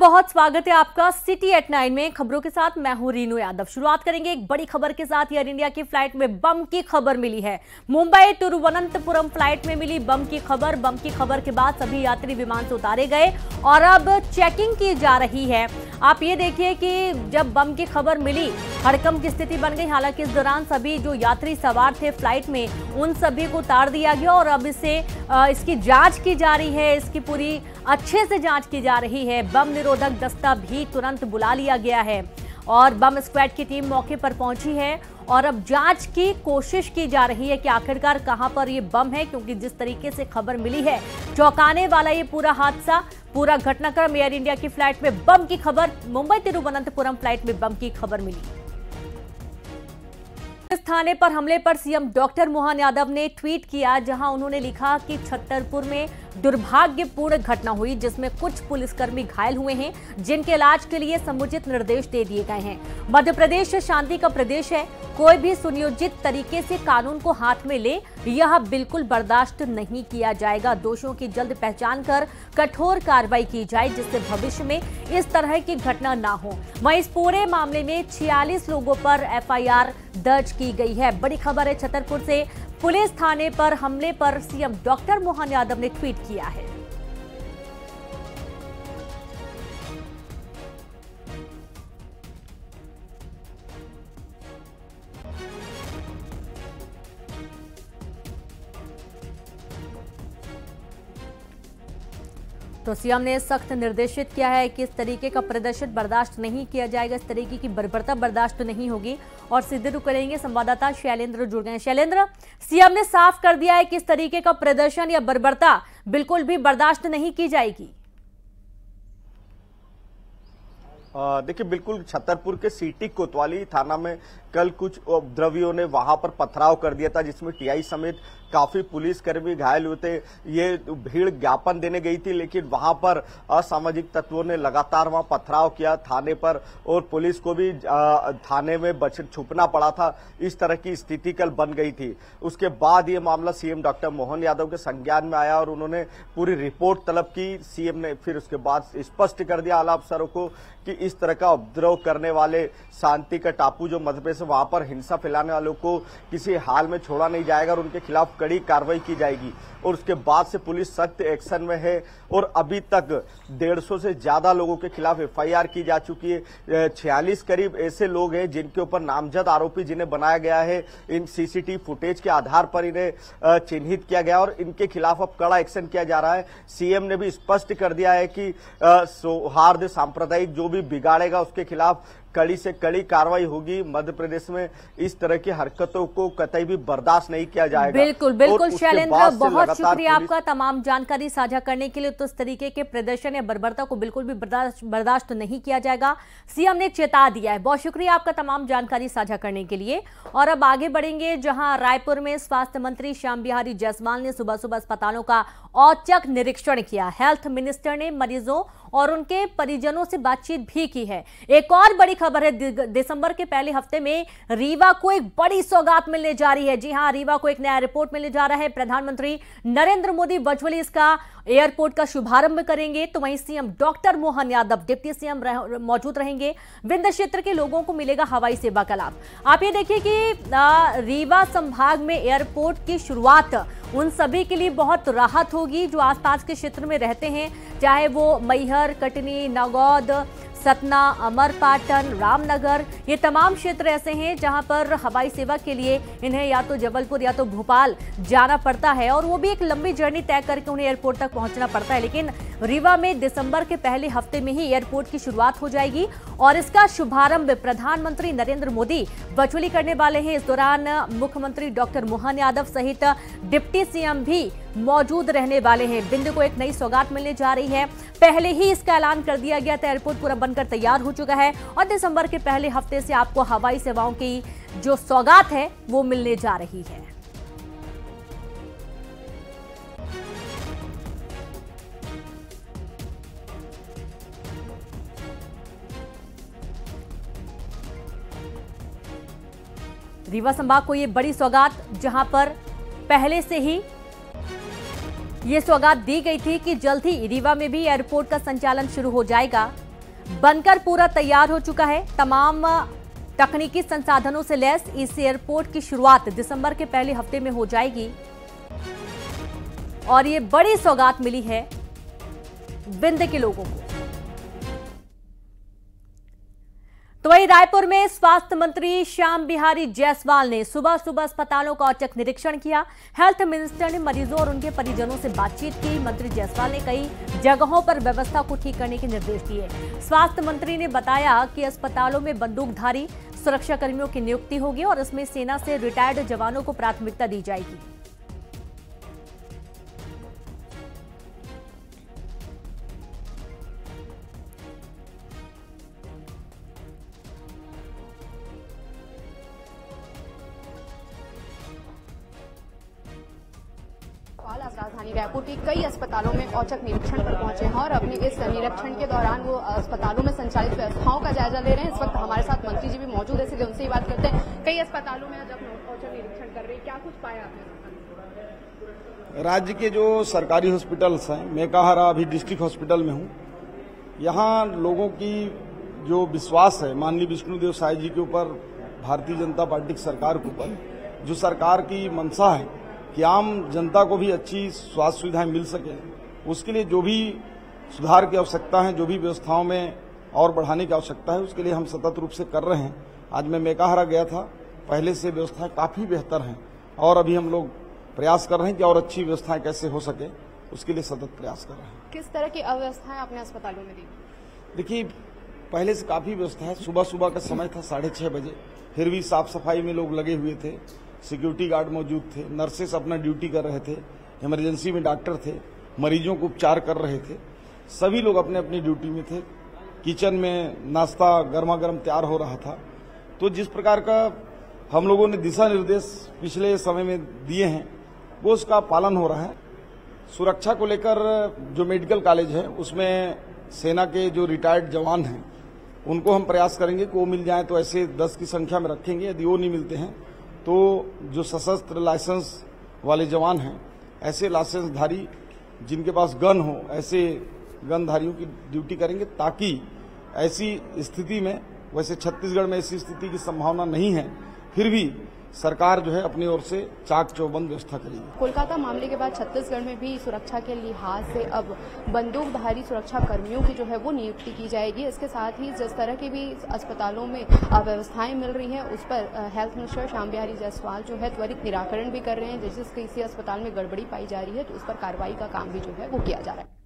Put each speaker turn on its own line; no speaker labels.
बहुत स्वागत है आपका सिटी एट 9 में। खबरों के साथ मैं हूं रीनू यादव। शुरुआत करेंगे एक बड़ी खबर के साथ। एयर इंडिया की फ्लाइट में बम की खबर मिली है। मुंबई तिरुवनंतपुरम फ्लाइट में मिली बम की खबर। बम की खबर के बाद सभी यात्री विमान से उतारे गए और अब चेकिंग की जा रही है। आप ये देखिए कि जब बम की खबर मिली हड़कंप की स्थिति बन गई। हालांकि इस दौरान सभी जो यात्री सवार थे फ्लाइट में उन सभी को उतार दिया गया और अब इसकी जांच की जा रही है। इसकी पूरी अच्छे से जांच की जा रही है। बम निरोधक दस्ता भी तुरंत बुला लिया गया है और बम स्क्वाड की टीम मौके पर पहुंची है और अब जांच की कोशिश की जा रही है कि आखिरकार कहां पर ये बम है, क्योंकि जिस तरीके से खबर मिली है चौंकाने वाला ये पूरा हादसा, पूरा घटनाक्रम। एयर इंडिया की फ्लाइट में बम की खबर, मुंबई तिरुवनंतपुरम फ्लाइट में बम की खबर मिली। इस थाने पर हमले पर सीएम डॉक्टर मोहन यादव ने ट्वीट किया, जहां उन्होंने लिखा कि छतरपुर में दुर्भाग्यपूर्ण घटना हुई जिसमें कुछ पुलिसकर्मी घायल हुए हैं, जिनके इलाज के लिए समुचित निर्देश दे दिए गए हैं। मध्य प्रदेश शांति का प्रदेश है। कोई भी सुनियोजित तरीके से कानून को हाथ में ले, यह बिल्कुल बर्दाश्त नहीं किया जाएगा। दोषियों की जल्द पहचान कर कठोर कार्रवाई की जाए, जिससे भविष्य में इस तरह की घटना ना हो। वहीं इस पूरे मामले में 46 लोगों पर एफआईआर दर्ज की गई है। बड़ी खबर है छतरपुर से। पुलिस थाने पर हमले पर सीएम डॉक्टर मोहन यादव ने ट्वीट किया है। तो सीएम ने सख्त निर्देशित किया है कि इस तरीके का प्रदर्शन बर्दाश्त नहीं किया जाएगा। इस तरीके की बर्बरता बर्दाश्त नहीं होगी। और सीधे रुख करेंगे, संवाददाता शैलेंद्र जुड़ गए। शैलेंद्र, सीएम ने साफ कर दिया है कि इस तरीके का प्रदर्शन या बर्बरता बिल्कुल भी बर्दाश्त नहीं की जाएगी।
देखिए, बिल्कुल छतरपुर के सिटी कोतवाली थाना में कल कुछ उपद्रवियों ने वहां पर पथराव कर दिया था, जिसमें टीआई समेत काफी पुलिसकर्मी घायल हुए थे। ये भीड़ ज्ञापन देने गई थी, लेकिन वहां पर असामाजिक तत्वों ने लगातार वहां पथराव किया थाने पर और पुलिस को भी थाने में छुपना पड़ा था। इस तरह की स्थिति कल बन गई थी। उसके बाद ये मामला सीएम डॉक्टर मोहन यादव के संज्ञान में आया और उन्होंने पूरी रिपोर्ट तलब की। सीएम ने फिर उसके बाद स्पष्ट कर दिया आला अफसरों को कि इस तरह का उपद्रव करने वाले शांति का टापू जो मध्य प्रदेश, वहां पर हिंसा फैलाने वालों को किसी हाल में छोड़ा नहीं जाएगा और उनके खिलाफ कड़ी कार्रवाई की जाएगी। और उसके बाद से पुलिस सख्त एक्शन में है और अभी तक 150 से ज्यादा लोगों के खिलाफ एफआईआर की जा चुकी है। 46 करीब ऐसे लोग हैं जिनके ऊपर नामजद आरोपी जिन्हें बनाया गया है। इन सीसीटीवी फुटेज के आधार पर इन्हें चिन्हित किया गया और इनके खिलाफ अब कड़ा एक्शन किया जा रहा है। सीएम ने भी स्पष्ट कर दिया है कि सौहार्द सांप्रदायिक जो भी बिगाड़ेगा उसके खिलाफ कड़ी से कड़ी कार्रवाई होगी। मध्य प्रदेश में इस तरह की हरकतों को कतई भी बर्दाश्त नहीं किया जाएगा।
बिल्कुल बिल्कुल शैलेंद्र, बहुत शुक्रिया आपका तमाम जानकारी साझा करने के लिए। तो इस तरीके के प्रदर्शन या बर्बरता को बिल्कुल भी बर्दाश्त नहीं किया जाएगा, सीएम ने चेता दिया है। बहुत शुक्रिया आपका तमाम जानकारी साझा करने के लिए। और अब आगे बढ़ेंगे, जहां रायपुर में स्वास्थ्य मंत्री श्याम बिहारी जायसवाल ने सुबह सुबह अस्पतालों का औचक निरीक्षण किया। हेल्थ मिनिस्टर ने मरीजों और उनके परिजनों से बातचीत भी की है। एक और बड़ी खबर है, दिसंबर के पहले हफ्ते में रीवा को एक बड़ी सौगात मिलने जा रही है। जी हां, रीवा को एक नया एयरपोर्ट मिलने जा रहा है। प्रधानमंत्री नरेंद्र मोदी वर्चुअली इसका एयरपोर्ट का शुभारंभ करेंगे। तो वहीं CM doctor Mohan Yadav, deputy CM मौजूद रहेंगे। विंध्य क्षेत्र के लोगों को मिलेगा हवाई सेवा का लाभ। आप ये देखिए कि रीवा संभाग में एयरपोर्ट की शुरुआत उन सभी के लिए बहुत राहत होगी जो आसपास के क्षेत्र में रहते हैं, चाहे वो मैहर, कटनी, नगौद, सतना, अमरपाटन, रामनगर, ये तमाम क्षेत्र ऐसे हैं जहां पर हवाई सेवा के लिए इन्हें या तो जबलपुर या तो भोपाल जाना पड़ता है और वो भी एक लंबी जर्नी तय करके उन्हें एयरपोर्ट तक पहुंचना पड़ता है। लेकिन रीवा में दिसंबर के पहले हफ्ते में ही एयरपोर्ट की शुरुआत हो जाएगी और इसका शुभारंभ प्रधानमंत्री नरेंद्र मोदी वर्चुअली करने वाले हैं। इस दौरान मुख्यमंत्री डॉक्टर मोहन यादव सहित डिप्टी सीएम भी मौजूद रहने वाले हैं। विंध्य को एक नई सौगात मिलने जा रही है। पहले ही इसका ऐलान कर दिया गया था, एयरपोर्ट पूरा बनकर तैयार हो चुका है और दिसंबर के पहले हफ्ते से आपको हवाई सेवाओं की जो सौगात है वो मिलने जा रही है। रीवा संभाग को ये बड़ी सौगात, जहां पर पहले से ही ये सौगात दी गई थी कि जल्द ही रीवा में भी एयरपोर्ट का संचालन शुरू हो जाएगा। बनकर पूरा तैयार हो चुका है। तमाम तकनीकी संसाधनों से लैस इस एयरपोर्ट की शुरुआत दिसंबर के पहले हफ्ते में हो जाएगी और ये बड़ी सौगात मिली है विंध्य के लोगों को। तो वहीं रायपुर में स्वास्थ्य मंत्री श्याम बिहारी जायसवाल ने सुबह सुबह अस्पतालों का औचक निरीक्षण किया। हेल्थ मिनिस्टर ने मरीजों और उनके परिजनों से बातचीत की। मंत्री जायसवाल ने कई जगहों पर व्यवस्था को ठीक करने के निर्देश दिए। स्वास्थ्य मंत्री ने बताया कि अस्पतालों में बंदूकधारी सुरक्षा कर्मियों की नियुक्ति होगी और इसमें सेना से रिटायर्ड जवानों को प्राथमिकता दी जाएगी।
आज राजधानी रायपुर के कई अस्पतालों में औचक निरीक्षण पर पहुंचे हैं और अपने इस निरीक्षण के दौरान वो अस्पतालों में संचालित व्यवस्थाओं का जायजा ले रहे हैं। इस वक्त हमारे साथ मंत्री जी भी मौजूद है, इसलिए उनसे ही बात करते हैं। कई अस्पतालों में जब औचक निरीक्षण कर रहे हैं, क्या कुछ पाया आपने?
राज्य के जो सरकारी हॉस्पिटल्स हैं, मैं कहा अभी डिस्ट्रिक्ट हॉस्पिटल में हूँ, यहाँ लोगों की जो विश्वास है माननीय विष्णुदेव साय जी के ऊपर, भारतीय जनता पार्टी की सरकार के ऊपर, जो सरकार की मंशा है कि आम जनता को भी अच्छी स्वास्थ्य सुविधाएं मिल सके, उसके लिए जो भी सुधार की आवश्यकता है, जो भी व्यवस्थाओं में और बढ़ाने की आवश्यकता है, उसके लिए हम सतत रूप से कर रहे हैं। आज मैं मेकाहारा गया था, पहले से व्यवस्थाएं काफी बेहतर हैं और अभी हम लोग प्रयास कर रहे हैं कि और अच्छी व्यवस्थाएं कैसे हो सके, उसके लिए सतत प्रयास कर रहे हैं।
किस तरह की अव्यवस्थाएं अपने अस्पतालों में दी?
देखिए, पहले से काफी व्यवस्था है। सुबह सुबह का समय था 6:30 बजे, फिर भी साफ सफाई में लोग लगे हुए थे, सिक्योरिटी गार्ड मौजूद थे, नर्सेस अपना ड्यूटी कर रहे थे, इमरजेंसी में डॉक्टर थे, मरीजों को उपचार कर रहे थे, सभी लोग अपने अपनी ड्यूटी में थे। किचन में नाश्ता गर्मा गर्म तैयार हो रहा था। तो जिस प्रकार का हम लोगों ने दिशा निर्देश पिछले समय में दिए हैं, वो उसका पालन हो रहा है। सुरक्षा को लेकर जो मेडिकल कॉलेज है, उसमें सेना के जो रिटायर्ड जवान हैं, उनको हम प्रयास करेंगे कि वो मिल जाएं, तो ऐसे 10 की संख्या में रखेंगे। यदि वो नहीं मिलते हैं तो जो सशस्त्र लाइसेंस वाले जवान हैं, ऐसे लाइसेंसधारी जिनके पास गन हो, ऐसे गनधारियों की ड्यूटी करेंगे, ताकि ऐसी स्थिति में, वैसे छत्तीसगढ़ में ऐसी स्थिति की संभावना नहीं है, फिर भी सरकार जो है अपनी ओर से चाक चौबंद व्यवस्था करेगी।
कोलकाता मामले के बाद छत्तीसगढ़ में भी सुरक्षा के लिहाज से अब बंदूकधारी सुरक्षा कर्मियों की जो है वो नियुक्ति की जाएगी। इसके साथ ही जिस तरह की भी अस्पतालों में व्यवस्थाएं मिल रही हैं, उस पर हेल्थ मिनिस्टर श्याम बिहारी जायसवाल जो है त्वरित निराकरण भी कर रहे हैं। जिस किसी अस्पताल में गड़बड़ी पाई जा रही है, तो उस पर कार्रवाई का काम भी जो है वो किया जा रहा है।